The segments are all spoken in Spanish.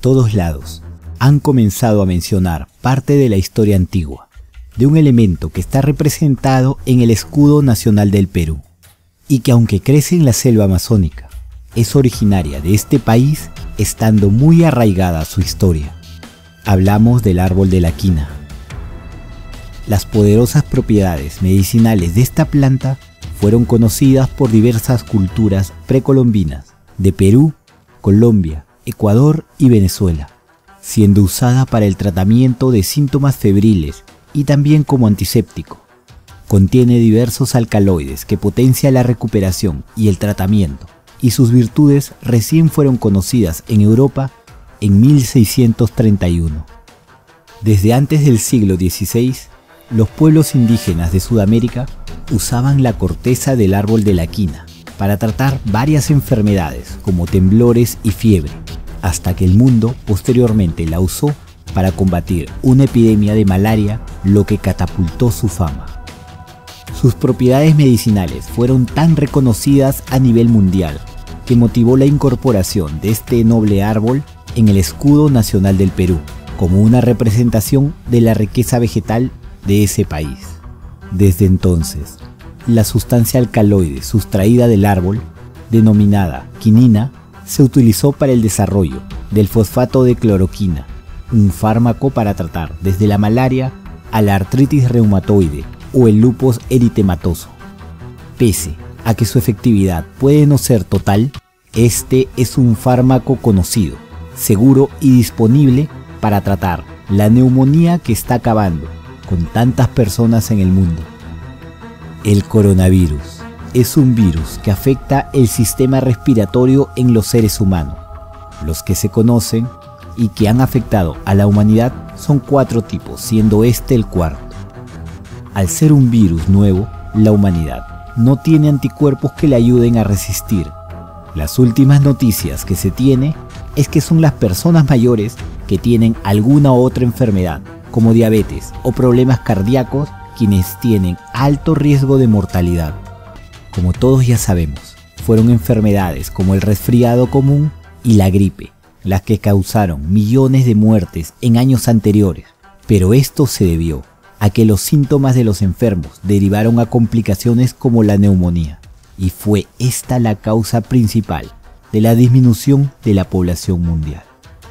todos lados han comenzado a mencionar parte de la historia antigua, de un elemento que está representado en el escudo nacional del Perú, y que aunque crece en la selva amazónica, es originaria de este país, estando muy arraigada a su historia. Hablamos del árbol de la quina. Las poderosas propiedades medicinales de esta planta fueron conocidas por diversas culturas precolombinas de Perú, Colombia, Ecuador y Venezuela, siendo usada para el tratamiento de síntomas febriles y también como antiséptico. Contiene diversos alcaloides que potencian la recuperación y el tratamiento, y sus virtudes recién fueron conocidas en Europa en 1631. Desde antes del siglo XVI, los pueblos indígenas de Sudamérica usaban la corteza del árbol de la quina para tratar varias enfermedades como temblores y fiebre, hasta que el mundo posteriormente la usó para combatir una epidemia de malaria, lo que catapultó su fama. Sus propiedades medicinales fueron tan reconocidas a nivel mundial que motivó la incorporación de este noble árbol en el escudo nacional del Perú, como una representación de la riqueza vegetal de ese país. Desde entonces, la sustancia alcaloide sustraída del árbol, denominada quinina, se utilizó para el desarrollo del fosfato de cloroquina, un fármaco para tratar desde la malaria a la artritis reumatoide o el lupus eritematoso. Pese a que su efectividad puede no ser total, este es un fármaco conocido, seguro y disponible para tratar la neumonía que está acabando con tantas personas en el mundo. El coronavirus es un virus que afecta el sistema respiratorio en los seres humanos. Los que se conocen y que han afectado a la humanidad son 4 tipos, siendo este el cuarto. Al ser un virus nuevo, la humanidad no tiene anticuerpos que le ayuden a resistir. Las últimas noticias que se tiene es que son las personas mayores que tienen alguna otra enfermedad, como diabetes o problemas cardíacos, quienes tienen alto riesgo de mortalidad. Como todos ya sabemos, fueron enfermedades como el resfriado común y la gripe las que causaron millones de muertes en años anteriores, pero esto se debió a que los síntomas de los enfermos derivaron a complicaciones como la neumonía, y fue esta la causa principal de la disminución de la población mundial.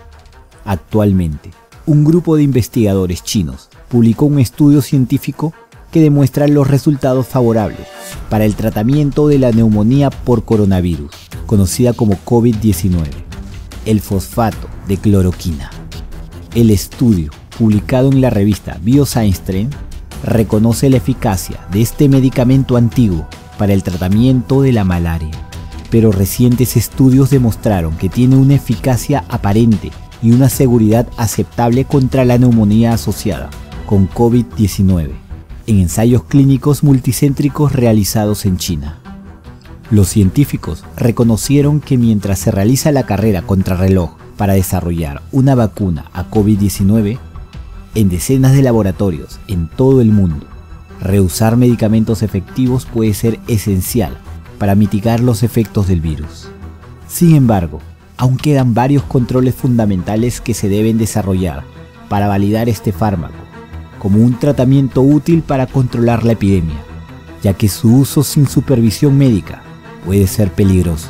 Actualmente, un grupo de investigadores chinos publicó un estudio científico que demuestra los resultados favorables para el tratamiento de la neumonía por coronavirus, conocida como COVID-19, el fosfato de cloroquina. El estudio, publicado en la revista Bioscience, reconoce la eficacia de este medicamento antiguo para el tratamiento de la malaria, pero recientes estudios demostraron que tiene una eficacia aparente y una seguridad aceptable contra la neumonía asociada con COVID-19 en ensayos clínicos multicéntricos realizados en China. Los científicos reconocieron que mientras se realiza la carrera contrarreloj para desarrollar una vacuna a COVID-19, en decenas de laboratorios en todo el mundo, reusar medicamentos efectivos puede ser esencial para mitigar los efectos del virus. Sin embargo, aún quedan varios controles fundamentales que se deben desarrollar para validar este fármaco como un tratamiento útil para controlar la epidemia, ya que su uso sin supervisión médica puede ser peligroso.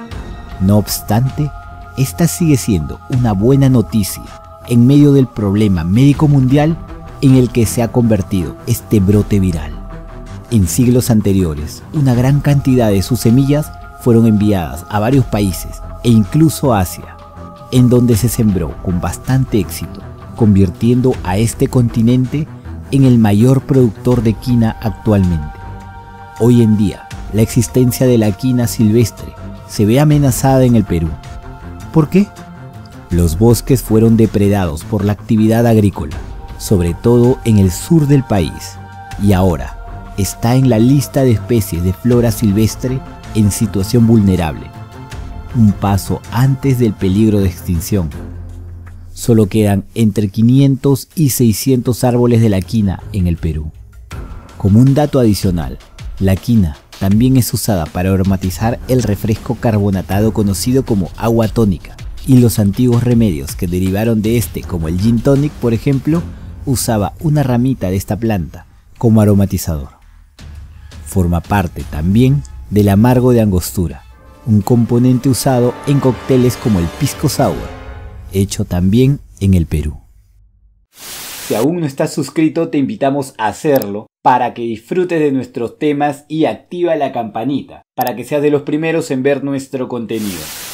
No obstante, esta sigue siendo una buena noticia en medio del problema médico mundial en el que se ha convertido este brote viral. En siglos anteriores, una gran cantidad de sus semillas fueron enviadas a varios países e incluso a Asia, en donde se sembró con bastante éxito, convirtiendo a este continente en el mayor productor de quina actualmente. Hoy en día, la existencia de la quina silvestre se ve amenazada en el Perú. ¿Por qué? Los bosques fueron depredados por la actividad agrícola, sobre todo en el sur del país, y ahora está en la lista de especies de flora silvestre en situación vulnerable, un paso antes del peligro de extinción. Solo quedan entre 500 y 600 árboles de la quina en el Perú. Como un dato adicional, la quina también es usada para aromatizar el refresco carbonatado conocido como agua tónica y los antiguos remedios que derivaron de este, como el gin tonic por ejemplo, usaba una ramita de esta planta como aromatizador. Forma parte también del amargo de Angostura, un componente usado en cócteles como el pisco sour, hecho también en el Perú. Si aún no estás suscrito, te invitamos a hacerlo para que disfrutes de nuestros temas y activa la campanita para que seas de los primeros en ver nuestro contenido.